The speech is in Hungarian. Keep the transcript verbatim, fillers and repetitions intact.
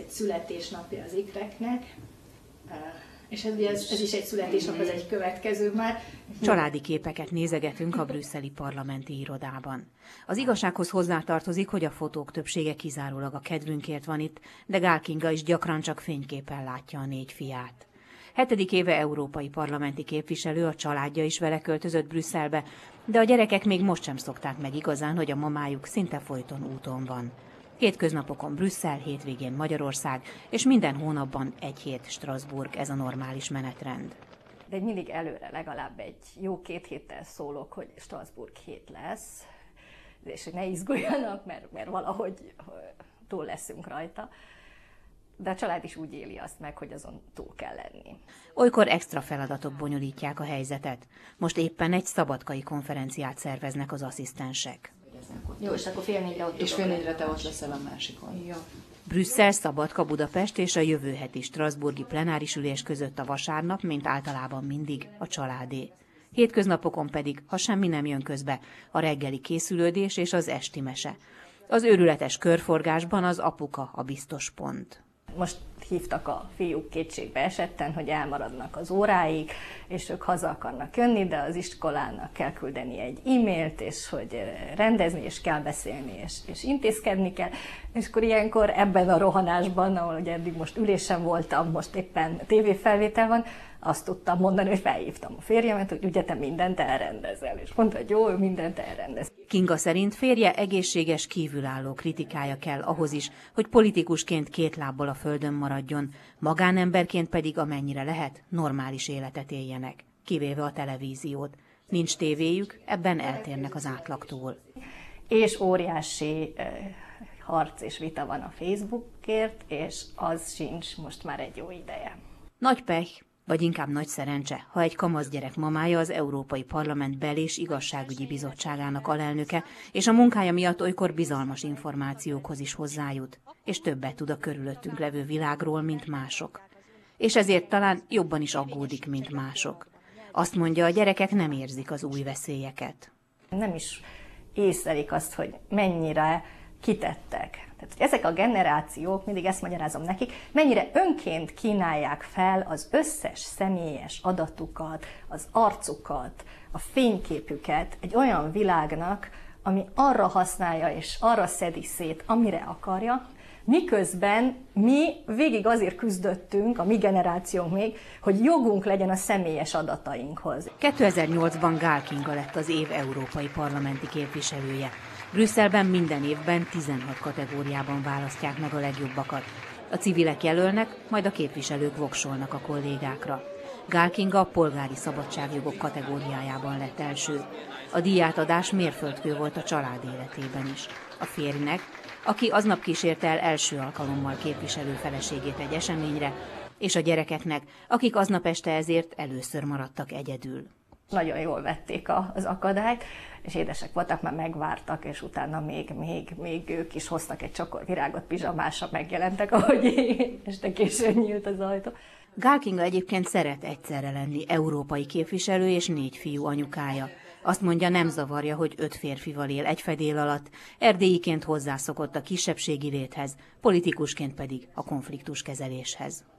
egy születésnapja az ikreknek, és ez, ez, ez is egy születésnap, ez egy következő már. Családi képeket nézegetünk a brüsszeli parlamenti irodában. Az igazsághoz hozzátartozik, hogy a fotók többsége kizárólag a kedvünkért van itt, de Gál Kinga is gyakran csak fényképen látja a négy fiát. Hetedik éve európai parlamenti képviselő, a családja is vele költözött Brüsszelbe, de a gyerekek még most sem szokták meg igazán, hogy a mamájuk szinte folyton úton van. Hétköznapokon Brüsszel, hétvégén Magyarország, és minden hónapban egy hét Strasbourg, ez a normális menetrend. De mindig előre legalább egy jó két héttel szólok, hogy Strasbourg hét lesz, és hogy ne izguljanak, mert, mert valahogy túl leszünk rajta. De a család is úgy éli azt meg, hogy azon túl kell lenni. Olykor extra feladatok bonyolítják a helyzetet. Most éppen egy szabadkai konferenciát szerveznek az asszisztensek. Jó, és akkor fél négyre ott És fél négyre te ott leszel a másikon. Ja. Brüsszel, Szabadka, Budapest és a jövő heti strasbourgi plenáris ülés között a vasárnap, mint általában mindig, a családé. Hétköznapokon pedig, ha semmi nem jön közbe, a reggeli készülődés és az esti mese. Az őrületes körforgásban az apuka a biztos pont. Most hívtak a fiúk kétségbe esetten, hogy elmaradnak az óráig, és ők haza akarnak jönni, de az iskolának kell küldeni egy e-mailt, és hogy rendezni, és kell beszélni, és, és intézkedni kell. És akkor ilyenkor ebben a rohanásban, ahol ugye eddig most ülésen voltam, most éppen tévéfelvétel van, azt tudtam mondani, hogy felhívtam a férjemet, hogy ugye te mindent elrendezel. És mondta, hogy jó, ő mindent elrendez. Kinga szerint férje egészséges kívülálló kritikája kell ahhoz is, hogy politikusként két lábbal a földön maradjon, magánemberként pedig amennyire lehet, normális életet éljenek, kivéve a televíziót. Nincs tévéjük, ebben eltérnek az átlagtól. És óriási eh, harc és vita van a Facebookért, és az sincs most már egy jó ideje. Nagy pech, vagy inkább nagy szerencse, ha egy kamasz gyerek mamája az Európai Parlament Bel- és Igazságügyi Bizottságának alelnöke, és a munkája miatt olykor bizalmas információkhoz is hozzájut, és többet tud a körülöttünk levő világról, mint mások. És ezért talán jobban is aggódik, mint mások. Azt mondja, a gyerekek nem érzik az új veszélyeket. Nem is észlelik azt, hogy mennyire kitettek. Tehát ezek a generációk, mindig ezt magyarázom nekik, mennyire önként kínálják fel az összes személyes adatukat, az arcukat, a fényképüket egy olyan világnak, ami arra használja és arra szedi szét, amire akarja, miközben mi végig azért küzdöttünk, a mi generációnk még, hogy jogunk legyen a személyes adatainkhoz. kétezer-nyolcban Gál Kinga lett az év európai parlamenti képviselője. Brüsszelben minden évben tizenhat kategóriában választják meg a legjobbakat. A civilek jelölnek, majd a képviselők voksolnak a kollégákra. Gál Kinga a polgári szabadságjogok kategóriájában lett első. A díjátadás mérföldkő volt a család életében is. A férjnek, aki aznap kísérte el első alkalommal képviselő feleségét egy eseményre, és a gyerekeknek, akik aznap este ezért először maradtak egyedül. Nagyon jól vették az akadályt, és édesek voltak, már megvártak, és utána még, még, még ők is hoztak egy csokor virágot, pizsamásra megjelentek, ahogy én, este későn nyílt az ajtó. Gál Kinga egyébként szeret egyszerre lenni európai képviselő és négy fiú anyukája. Azt mondja, nem zavarja, hogy öt férfival él egy fedél alatt, erdélyiként hozzászokott a kisebbségi léthez, politikusként pedig a konfliktuskezeléshez.